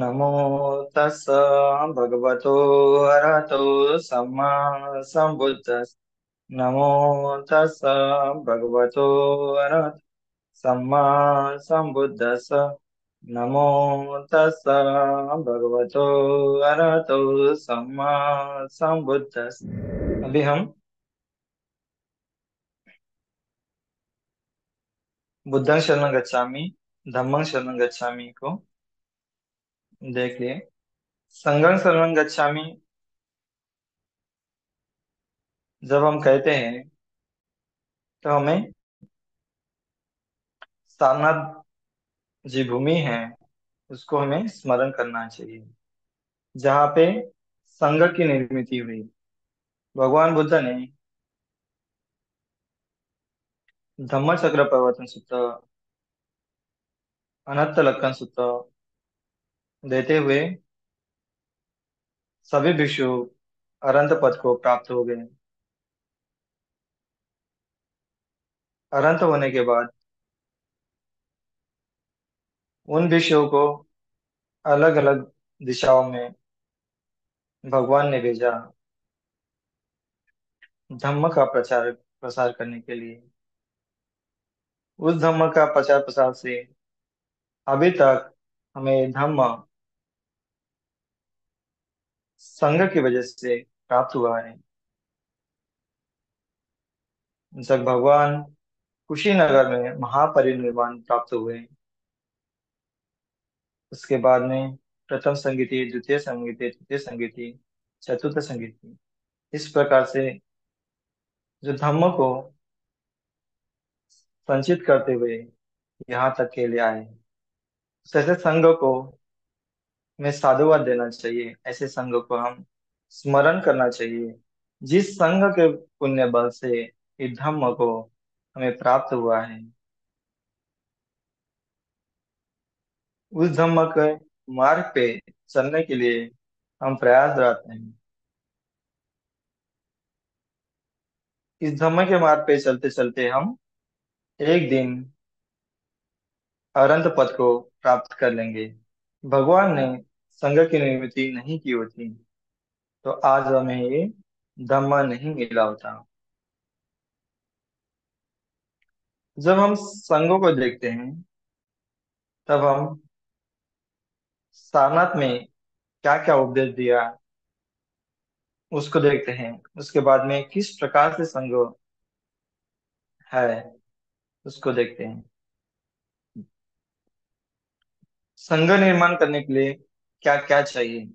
नमो तस् भगवतो अरहतो सम्मा सम्बुद्धस्। नमो तस् भगवतो अरहतो सम्मा सम्बुद्धस्। नमो तस् भगवतो अरहतो सम्मा सम्बुद्धस्। अभी हम बुद्धं शरणं गच्छामि, धम्मं शरणं गच्छामि को देख लिए। संघं शरणं गच्छामि जब हम कहते हैं तो हमें सारनाथ जी भूमि है उसको हमें स्मरण करना चाहिए, जहाँ पे संघ की निर्मित हुई। भगवान बुद्ध ने धम्म चक्र प्रवर्तन सूत्र, अनंत लक्षण सूत्र देते हुए सभी भिक्षु अरंत पद को प्राप्त हो गए। अरंत होने के बाद उन भिक्षुओं को अलग अलग दिशाओं में भगवान ने भेजा धम्म का प्रचार प्रसार करने के लिए। उस धम्म का प्रचार प्रसार से अभी तक हमें धम्म संघ की वजह से प्राप्त हुआ है। जब भगवान कुशीनगर में महापरिनिर्वाण प्राप्त हुए, उसके बाद में प्रथम संगीति, द्वितीय संगीति, तृतीय संगीति, चतुर्थ संगीति, इस प्रकार से जो धम्म को संचित करते हुए यहाँ तक के लिए आए। तो ऐसे संघ को हमें साधुवाद देना चाहिए, ऐसे संघ को हम स्मरण करना चाहिए जिस संघ के पुण्य बल से इस धम्म को हमें प्राप्त हुआ है। उस धम्म के मार्ग पे चलने के लिए हम प्रयासरत हैं। इस धम्म के मार्ग पे चलते चलते हम एक दिन अरंत पद को प्राप्त कर लेंगे। भगवान ने संघ की निर्मित नहीं की होती तो आज हमें ये धम्म नहीं मिला होता। जब हम संघों को देखते हैं तब हम सारनाथ में क्या क्या उपदेश दिया उसको देखते हैं। उसके बाद में किस प्रकार से संघ है उसको देखते हैं। संघ निर्माण करने के लिए क्या क्या चाहिए।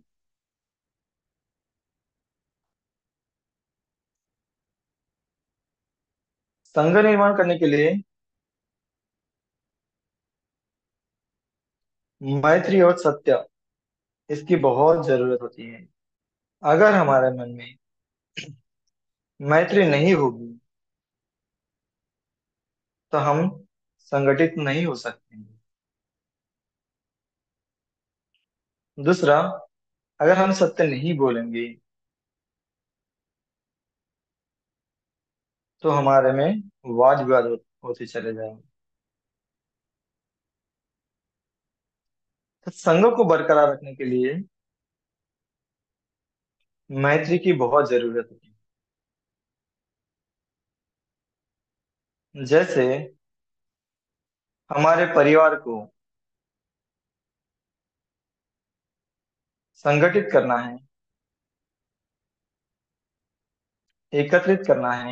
संघ निर्माण करने के लिए मैत्री और सत्य, इसकी बहुत जरूरत होती है। अगर हमारे मन में मैत्री नहीं होगी तो हम संगठित नहीं हो सकते। दूसरा, अगर हम सत्य नहीं बोलेंगे तो हमारे में वाद विवाद होते चले जाएंगे। तो संघ को बरकरार रखने के लिए मैत्री की बहुत जरूरत होती है। जैसे हमारे परिवार को संगठित करना है, एकत्रित करना है,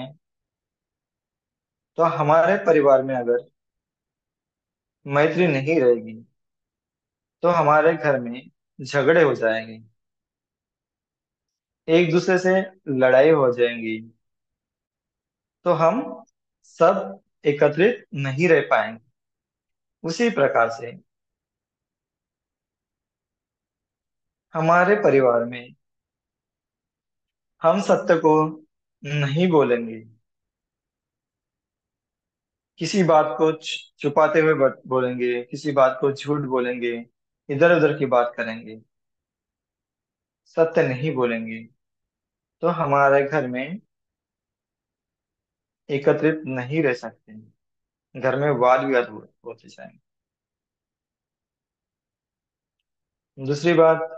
तो हमारे परिवार में अगर मैत्री नहीं रहेगी तो हमारे घर में झगड़े हो जाएंगे, एक दूसरे से लड़ाई हो जाएंगी, तो हम सब एकत्रित नहीं रह पाएंगे। उसी प्रकार से हमारे परिवार में हम सत्य को नहीं बोलेंगे, किसी बात को छुपाते हुए बोलेंगे, किसी बात को झूठ बोलेंगे, इधर उधर की बात करेंगे, सत्य नहीं बोलेंगे, तो हमारे घर में एकत्रित नहीं रह सकते। घर में वाद विवाद होते जाएंगे। दूसरी बात,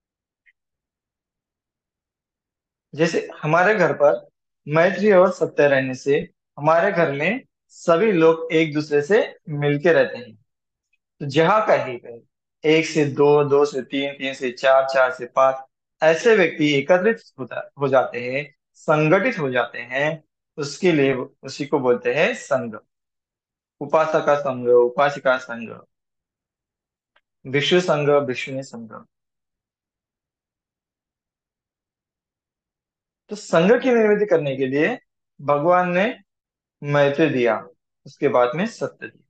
जैसे हमारे घर पर मैत्री और सत्य रहने से हमारे घर में सभी लोग एक दूसरे से मिलके रहते हैं। तो जहाँ कहीं पे एक से दो, दो से तीन, तीन से चार, चार से पांच ऐसे व्यक्ति एकत्रित हो जाते हैं, संगठित हो जाते हैं, उसके लिए उसी को बोलते हैं संघ। उपासका संघ, उपासिका संघ, भिक्षु संघ, भिक्षुणी संघ। तो संघ की निर्मिति करने के लिए भगवान ने मैत्री दिया, उसके बाद में सत्य दिया।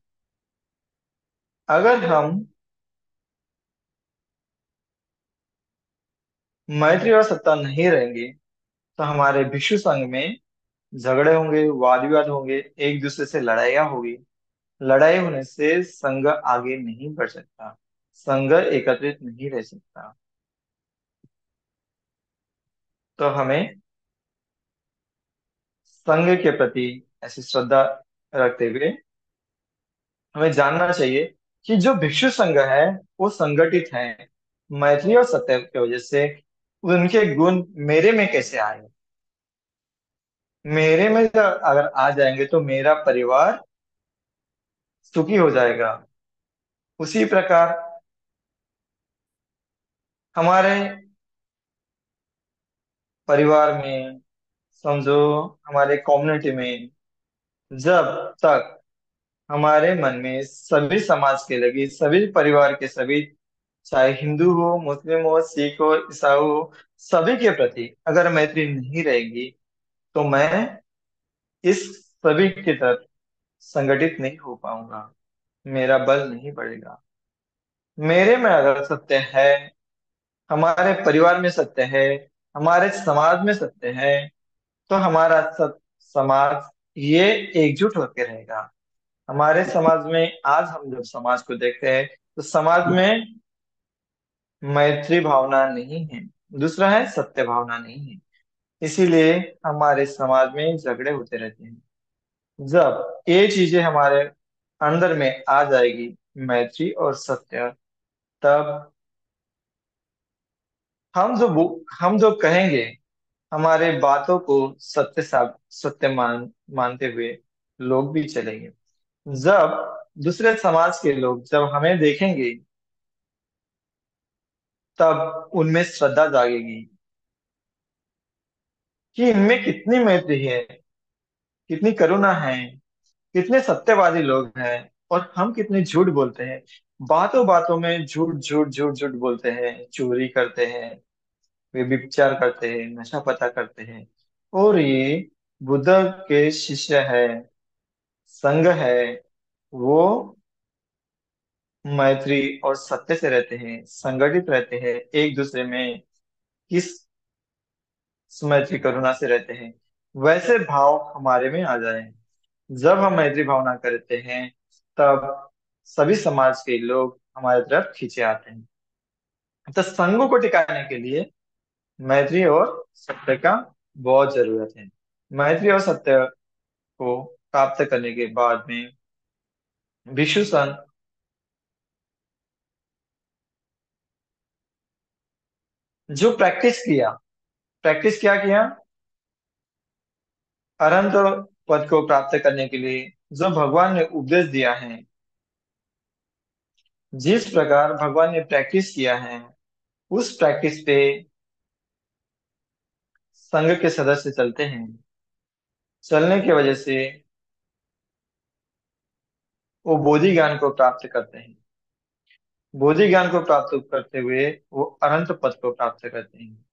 अगर हम मैत्री और सत्ता नहीं रहेंगे तो हमारे भिक्षु संघ में झगड़े होंगे, वाद विवाद होंगे, एक दूसरे से लड़ाइयाँ होगी। लड़ाई होने से संघ आगे नहीं बढ़ सकता, संघ एकत्रित नहीं रह सकता। तो हमें संघ के प्रति ऐसी श्रद्धा रखते हुए हमें जानना चाहिए कि जो भिक्षु संघ है वो संगठित है मैत्री और सत्य की वजह से। उनके गुण मेरे में कैसे आए? मेरे में अगर आ जाएंगे तो मेरा परिवार सुखी हो जाएगा। उसी प्रकार हमारे परिवार में, समझो हमारे कम्युनिटी में, जब तक हमारे मन में सभी समाज के लगे, सभी परिवार के सभी, चाहे हिंदू हो, मुस्लिम हो, सिख हो, ईसाई हो, सभी के प्रति अगर मैत्री नहीं रहेगी तो मैं इस सभी की तरफ संगठित नहीं हो पाऊंगा, मेरा बल नहीं बढ़ेगा। मेरे में अगर सत्य है, हमारे परिवार में सत्य है, हमारे समाज में सत्य है, तो हमारा सब समाज ये एकजुट होकर रहेगा। हमारे समाज में आज हम जब समाज को देखते हैं तो समाज में मैत्री भावना नहीं है, दूसरा है सत्य भावना नहीं है। इसीलिए हमारे समाज में झगड़े होते रहते हैं। जब ये चीजें हमारे अंदर में आ जाएगी, मैत्री और सत्य, तब हम जो कहेंगे, हमारे बातों को सत्य मानते हुए लोग भी चलेंगे। जब दूसरे समाज के लोग जब हमें देखेंगे, तब उनमें श्रद्धा जागेगी कि इनमें कितनी मैत्री है, कितनी करुणा है, कितने सत्यवादी लोग हैं, और हम कितने झूठ बोलते हैं। बातों बातों में झूठ झूठ झूठ झूठ बोलते हैं, चोरी करते हैं, वे व्यभिचार करते हैं, नशा पता करते हैं। और ये बुद्ध के शिष्य है, संघ है, वो मैत्री और सत्य से रहते हैं, संगठित रहते हैं, एक दूसरे में किस मैत्री करुणा से रहते हैं। वैसे भाव हमारे में आ जाए, जब हम मैत्री भावना करते हैं, तब सभी समाज के लोग हमारी तरफ खींचे आते हैं। तो संघों को टिकाने के लिए मैत्री और सत्य का बहुत जरूरत है। मैत्री और सत्य को प्राप्त करने के बाद में विष्णु सन जो प्रैक्टिस क्या किया, अनंत पद को प्राप्त करने के लिए जो भगवान ने उपदेश दिया है, जिस प्रकार भगवान ने प्रैक्टिस किया है, उस प्रैक्टिस पे संघ के सदस्य चलते हैं। चलने की वजह से वो बोधि ज्ञान को प्राप्त करते हैं। बोधि ज्ञान को प्राप्त करते हुए वो अनंत पद को प्राप्त करते हैं।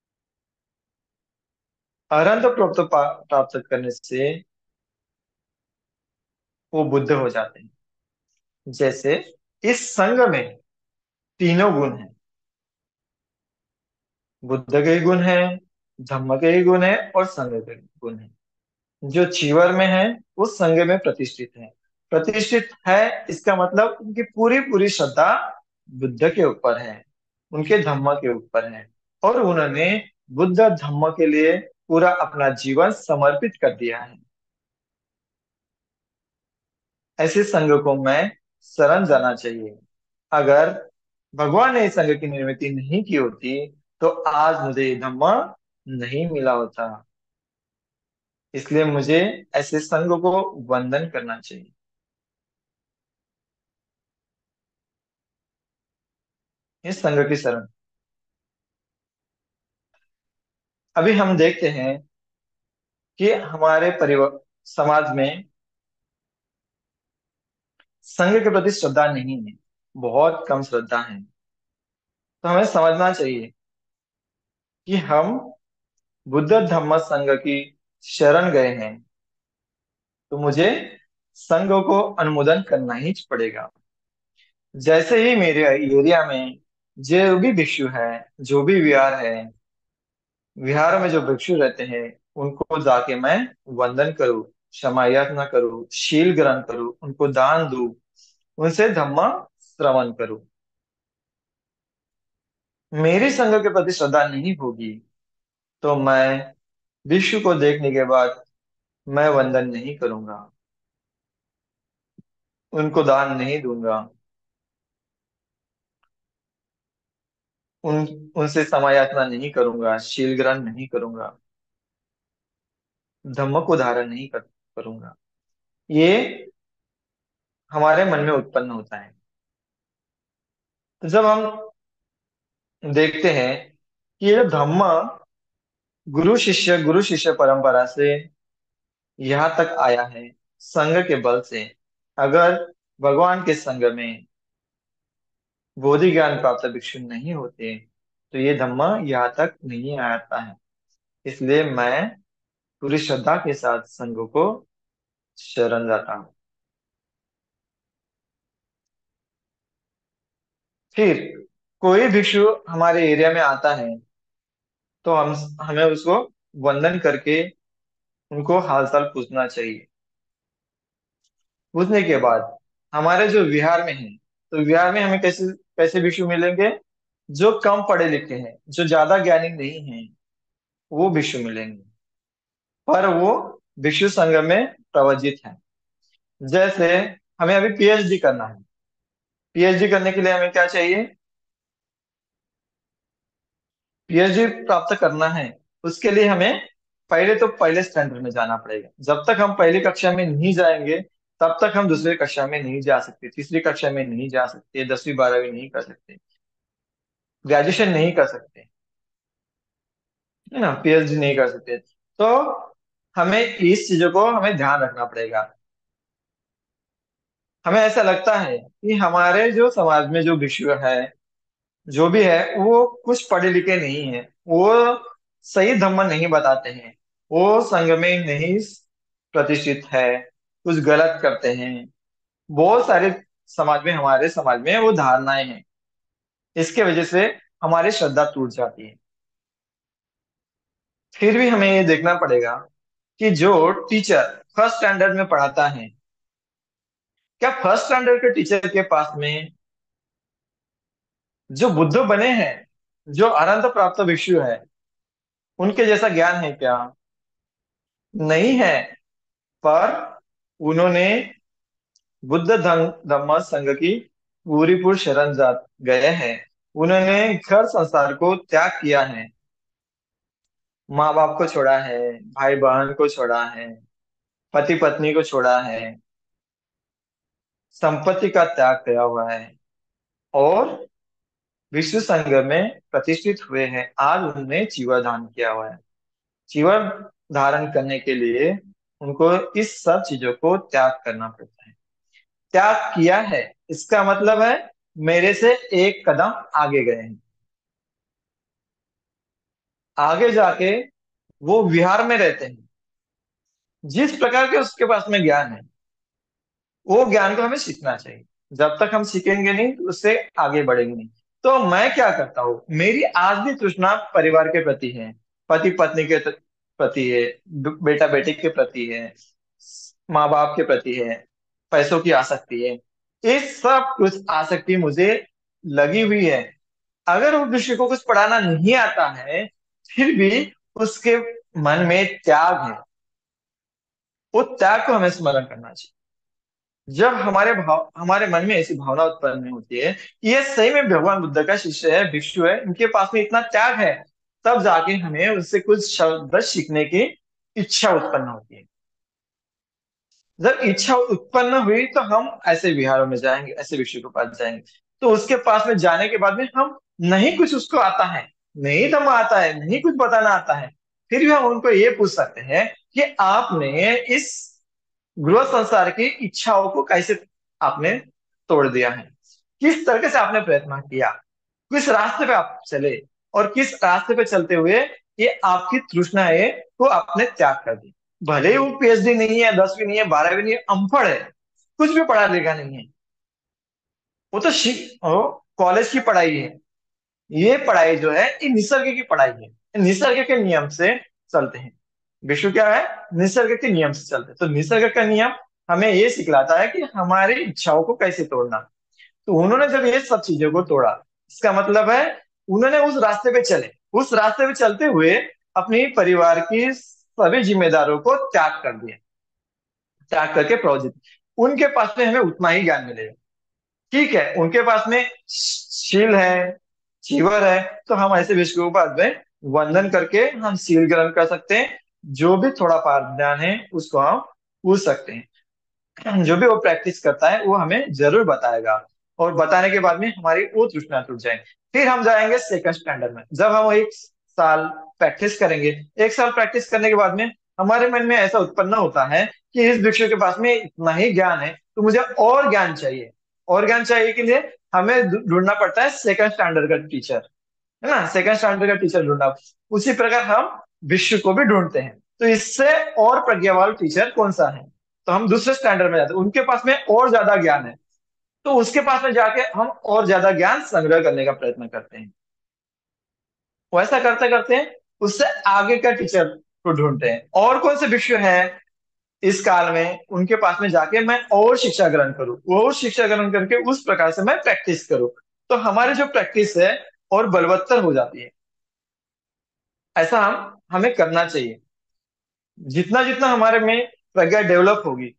अनंत प्राप्त करने से वो बुद्ध हो जाते हैं। जैसे इस संघ में तीनों गुण हैं, बुद्ध के गुण है, धम्म के गुण है, और संघ के गुण है। जो चीवर में है वो संघ में प्रतिष्ठित है। प्रतिष्ठित है इसका मतलब उनकी पूरी पूरी श्रद्धा बुद्ध के ऊपर है, उनके धम्म के ऊपर है, और उन्होंने बुद्ध धम्म के लिए पूरा अपना जीवन समर्पित कर दिया है। ऐसे संघ को मैं शरण जाना चाहिए। अगर भगवान ने इस संघ की निर्मित नहीं की होती तो आज मुझे ये धम्म नहीं मिला होता। इसलिए मुझे ऐसे संघ को वंदन करना चाहिए। इस संघ की शरण। अभी हम देखते हैं कि हमारे परिवार समाज में संघ के प्रति श्रद्धा नहीं है, बहुत कम श्रद्धा है। तो हमें समझना चाहिए कि हम बुद्ध धम्म संघ की शरण गए हैं, तो मुझे संघ को अनुमोदन करना ही पड़ेगा। जैसे ही मेरे एरिया में जो भी भिक्षु है, जो भी विहार है, विहार में जो भिक्षु रहते हैं, उनको जाके मैं वंदन करूँ, क्षमा याचना करूँ, शील ग्रहण करूँ, उनको दान दूं, उनसे धम्म श्रवण करूँ। मेरी संघ के प्रति श्रद्धा नहीं होगी तो मैं विश्व को देखने के बाद मैं वंदन नहीं करूंगा, उनको दान नहीं दूंगा, उन उनसे समायाचना नहीं करूंगा, शील ग्रहण नहीं करूंगा, धम्म को धारण नहीं करूंगा। ये हमारे मन में उत्पन्न होता है। तो जब हम देखते हैं कि ये धम्म गुरु शिष्य परंपरा से यहाँ तक आया है, संघ के बल से। अगर भगवान के संघ में बोधि ज्ञान प्राप्त भिक्षु नहीं होते तो ये धम्म यहाँ तक नहीं आता है। इसलिए मैं पूरी श्रद्धा के साथ संघ को शरण जाता हूँ। फिर कोई भिक्षु हमारे एरिया में आता है तो हम हमें उसको वंदन करके उनको हालचाल पूछना चाहिए। पूछने के बाद हमारे जो विहार में है, तो विहार में हमें कैसे कैसे भिक्षु मिलेंगे? जो कम पढ़े लिखे हैं, जो ज्यादा ज्ञानी नहीं है, वो भिक्षु मिलेंगे, पर वो भिक्षु संघ में प्रवजित है। जैसे हमें अभी पीएचडी करना है। पीएचडी करने के लिए हमें क्या चाहिए? पीएचडी प्राप्त करना है, उसके लिए हमें पहले तो पहले स्टैंडर्ड में जाना पड़ेगा। जब तक हम पहली कक्षा में नहीं जाएंगे तब तक हम दूसरी कक्षा में नहीं जा सकते, तीसरी कक्षा में नहीं जा सकते, 10वीं 12वीं नहीं कर सकते, ग्रेजुएशन नहीं कर सकते, है ना, पीएचडी नहीं कर सकते। तो हमें इस चीजों को हमें ध्यान रखना पड़ेगा। हमें ऐसा लगता है कि हमारे जो समाज में जो भिक्षु है, जो भी है, वो कुछ पढ़े लिखे नहीं है, वो सही धम्म नहीं बताते हैं, वो संघ में नहीं प्रतिष्ठित है, कुछ गलत करते हैं। बहुत सारे समाज में, हमारे समाज में वो धारणाएं हैं। इसके वजह से हमारी श्रद्धा टूट जाती है। फिर भी हमें ये देखना पड़ेगा कि जो टीचर फर्स्ट स्टैंडर्ड में पढ़ाता है, क्या फर्स्ट स्टैंडर्ड के टीचर के पास में जो बुद्ध बने हैं, जो अनंत प्राप्त भिक्षु है, उनके जैसा ज्ञान है क्या? नहीं है। पर उन्होंने बुद्ध धम्म संघ की पूरी पूरी शरण जा गए हैं। उन्होंने घर संसार को त्याग किया है, माँ बाप को छोड़ा है, भाई बहन को छोड़ा है, पति पत्नी को छोड़ा है, संपत्ति का त्याग किया हुआ है, और विश्व संघ में प्रतिष्ठित हुए हैं। आज उन्होंने चीवर धारण किया हुआ है। चीवर धारण करने के लिए उनको इस सब चीजों को त्याग करना पड़ता है। त्याग किया है, इसका मतलब है मेरे से एक कदम आगे गए हैं। आगे जाके वो विहार में रहते हैं। जिस प्रकार के उसके पास में ज्ञान है, वो ज्ञान को हमें सीखना चाहिए। जब तक हम सीखेंगे नहीं तो उससे आगे बढ़ेंगे नहीं। तो मैं क्या करता हूँ, मेरी आज भी तृष्णा परिवार के प्रति है, पति पत्नी के प्रति है, बेटा बेटी के प्रति है, माँ बाप के प्रति है, पैसों की आसक्ति है। ये सब कुछ आसक्ति मुझे लगी हुई है। अगर उस विषय को कुछ पढ़ाना नहीं आता है, फिर भी उसके मन में त्याग है, वो त्याग को हमें स्मरण करना चाहिए। जब हमारे मन में ऐसी भावना उत्पन्न होती है कि ये सही में भगवान बुद्ध का शिष्य है, भिक्षु है, इनके पास में इतना त्याग है, तब जाके हमें उससे कुछ शब्द सीखने की इच्छा उत्पन्न होती है। जब इच्छा उत्पन्न हुई तो हम ऐसे विहारों में जाएंगे, ऐसे भिक्षु के पास जाएंगे। तो उसके पास में जाने के बाद में हम, नहीं कुछ उसको आता है, नहीं धम्म आता है, नहीं कुछ बताना आता है, फिर भी हम उनको ये पूछ सकते हैं कि आपने इस गृह संसार की इच्छाओं को कैसे आपने तोड़ दिया है, किस तरीके से आपने प्रयत्न किया, किस रास्ते पे आप चले, और किस रास्ते पे चलते हुए ये आपकी तृष्णाएं को आपने त्याग कर दी। भले ही वो पीएचडी नहीं है, 10वीं नहीं है, 12वीं नहीं है, अनपढ़ है, कुछ भी पढ़ा लिखा नहीं है, वो तो कॉलेज की पढ़ाई है। ये पढ़ाई जो है ये निसर्ग की पढ़ाई है, ये निसर्ग के नियम से चलते हैं। विश्व क्या है, निसर्ग के नियम से चलते हैं। तो निसर्ग का नियम हमें ये सिखलाता है कि हमारी इच्छाओं को कैसे तोड़ना। तो उन्होंने जब ये सब चीजों को तोड़ा, इसका मतलब है उन्होंने उस रास्ते पे चले, उस रास्ते पे चलते हुए अपनी परिवार की सभी जिम्मेदारों को त्याग कर दिया, त्याग करके प्रोजित, उनके पास में हमें उतना ही ज्ञान मिलेगा। ठीक है, उनके पास में शील है, चीवर है, तो हम ऐसे विष्णु के पास में वंदन करके हम शील ग्रहण कर सकते हैं। जो भी थोड़ा पार ज्ञान है उसको हम पूछ सकते हैं। जो भी वो प्रैक्टिस करता है वो हमें जरूर बताएगा, और बताने के बाद में हमारी वो तृष्णा टूट जाएगी। फिर हम जाएंगे सेकंड स्टैंडर्ड में, जब हम 1 साल प्रैक्टिस करेंगे। 1 साल प्रैक्टिस करने के बाद में हमारे मन में ऐसा उत्पन्न होता है कि इस भिक्षु के पास में इतना ही ज्ञान है, तो मुझे और ज्ञान चाहिए। और ज्ञान चाहिए के लिए हमें ढूंढना पड़ता है सेकंड स्टैंडर्ड का टीचर, है ना, सेकंड स्टैंडर्ड का टीचर ढूंढना। उसी प्रकार हम विश्व को भी ढूंढते हैं, तो इससे और प्रज्ञावान टीचर कौन सा है, तो हम दूसरे स्टैंडर्ड में जाते हैं, उनके पास में और ज्यादा ज्ञान है, तो उसके पास में जाके हम और ज्यादा ज्ञान संग्रह करने का प्रयत्न करते हैं। वैसा करते करते उससे आगे का टीचर को ढूंढते हैं, और कौन से विषय है इस काल में, उनके पास में जाके मैं और शिक्षा ग्रहण करूं, और शिक्षा ग्रहण करके उस प्रकार से मैं प्रैक्टिस करूं। तो हमारी जो प्रैक्टिस है और बलवत्तर हो जाती है। ऐसा हम हमें करना चाहिए। जितना जितना हमारे में प्रज्ञा डेवलप होगी,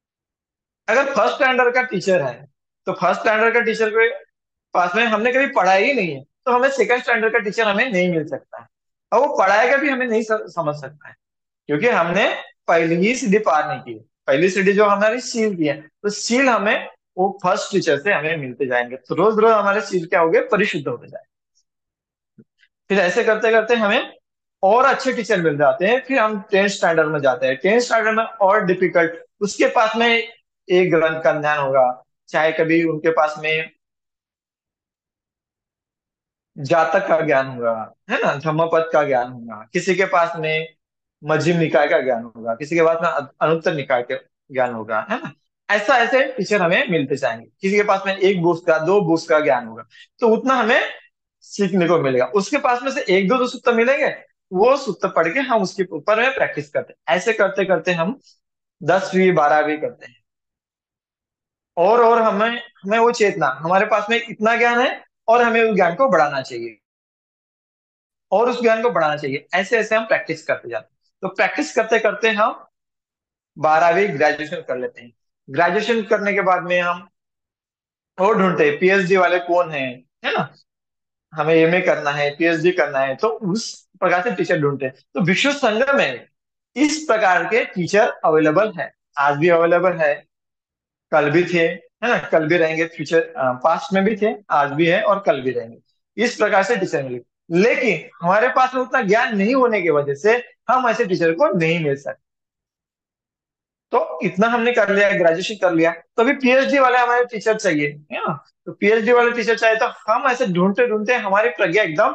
अगर फर्स्ट स्टैंडर्ड का टीचर है, तो फर्स्ट स्टैंडर्ड का टीचर के पास में हमने कभी पढ़ाया ही नहीं है, तो हमें सेकंड स्टैंडर्ड का टीचर हमें नहीं मिल सकता है। और वो पढ़ाएगा भी हमें नहीं समझ सकता है, क्योंकि हमने पहली ही सीढ़ी पार नहीं की है। पहली सीढ़ी जो हमारी सील की है, तो सील हमें वो फर्स्ट टीचर से हमें मिलते जाएंगे, तो रोज रोज हमारे सील क्या हो गए, परिशुद्ध होते जाएंगे। फिर ऐसे करते करते हमें और अच्छे टीचर मिल जाते हैं। फिर हम 10th स्टैंडर्ड में जाते हैं, 10th स्टैंडर्ड में और डिफिकल्ट, उसके पास में एक ग्रंथ का ज्ञान होगा, चाहे कभी उनके पास में जातक का ज्ञान होगा, है ना, धम्मपद का ज्ञान होगा, किसी के पास में मध्यम निकाय का ज्ञान होगा, किसी के पास में अनुत्तर निकाय का ज्ञान होगा, है ना। ऐसा ऐसे टीचर हमें मिलते जाएंगे, किसी के पास में एक बुक्स का, दो बुक्स का ज्ञान होगा, तो उतना हमें सीखने को मिलेगा। उसके पास में से एक दो जो सूत्र मिलेंगे, वो सूत्र पढ़ के हम उसके ऊपर में प्रैक्टिस करते हैं। ऐसे करते करते हम 10वीं 12वीं करते हैं, और हमें हमें वो चेतना, हमारे पास में इतना ज्ञान है, और हमें उस ज्ञान को बढ़ाना चाहिए, और उस ज्ञान को बढ़ाना चाहिए। ऐसे ऐसे हम प्रैक्टिस करते जाते हैं। तो प्रैक्टिस करते करते हम 12वीं ग्रेजुएशन कर लेते हैं। ग्रेजुएशन करने के बाद में हम और ढूंढते हैं पीएचडी वाले कौन है ना, हमें एमए करना है, पीएचडी करना है, तो उस प्रकार से टीचर ढूंढते हैं। तो विश्व संगम में इस प्रकार के टीचर अवेलेबल है, आज भी अवेलेबल है, कल भी थे, है ना, कल भी रहेंगे, फ्यूचर पास्ट में भी थे, आज भी है, और कल भी रहेंगे। इस प्रकार से टीचर मिले, लेकिन हमारे पास में उतना ज्ञान नहीं होने की वजह से हम ऐसे टीचर को नहीं मिल सकते। तो इतना हमने कर लिया, ग्रेजुएशन कर लिया, तो अभी पीएचडी वाले हमारे टीचर चाहिए, है ना। तो पीएचडी वाले टीचर चाहिए, तो हम ऐसे ढूंढते ढूंढते हमारी प्रज्ञा एकदम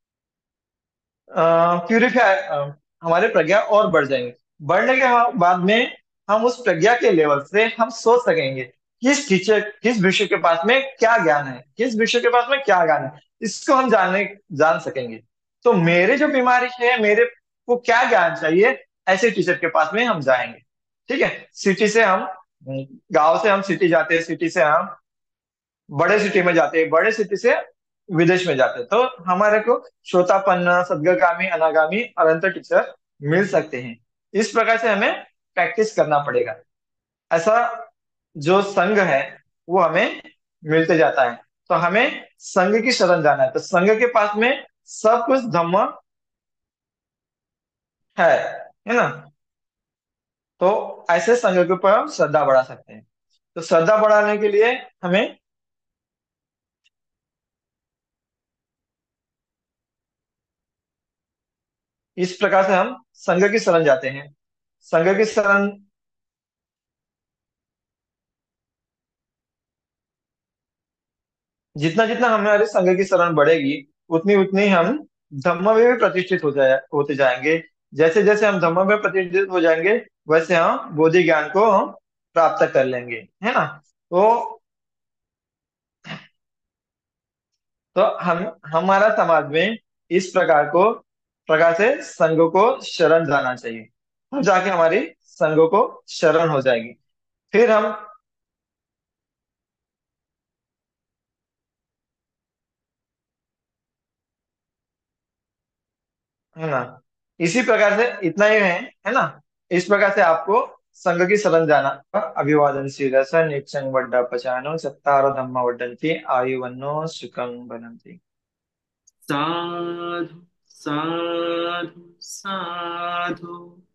प्यूरिफाई, हमारे प्रज्ञा और बढ़ जाएंगे। बढ़ने के बाद में हम उस प्रज्ञा के लेवल से हम सोच सकेंगे किस विषय के पास में क्या ज्ञान है, किस विषय के पास में क्या ज्ञान है, इसको हम जान सकेंगे। तो मेरे जो बीमारी है, मेरे को क्या ज्ञान चाहिए, ऐसे टीचर के पास में हम जाएंगे। ठीक है, सिटी से हम, गांव से हम सिटी जाते हैं, सिटी से हम बड़े सिटी में जाते हैं, बड़े सिटी से विदेश में जाते हैं, तो हमारे को श्रोतापन्न, सद्गगामी, अनागामी, अनंत टीचर मिल सकते हैं। इस प्रकार से हमें प्रैक्टिस करना पड़ेगा। ऐसा जो संघ है वो हमें मिलते जाता है। तो हमें संघ की शरण जाना है, तो संघ के पास में सब कुछ धम्म है ना। तो ऐसे संघ के ऊपर हम श्रद्धा बढ़ा सकते हैं। तो श्रद्धा बढ़ाने के लिए हमें इस प्रकार से हम संघ की शरण जाते हैं। संघ की शरण, जितना जितना हमारे संघ की शरण बढ़ेगी उतनी उतनी हम धम्म में भी प्रतिष्ठित होते जाएंगे। जैसे जैसे हम धम्म में प्रतिष्ठित हो जाएंगे वैसे हम बोधि ज्ञान को हम प्राप्त कर लेंगे, है ना। तो हम हमारा समाज में इस प्रकार से संघ को शरण जाना चाहिए। तब जाके हमारी संघ को शरण हो जाएगी। फिर हम, है ना, इसी प्रकार से इतना ही है ना। इस प्रकार से आपको संघ की शरण जाना। अभिवादन शीरस निच्चं वड्डा पचानो चत्तारो धम्मा वड्डन्ति आयुवन्नो सुखं बनन्ति। साधु साधु साधु।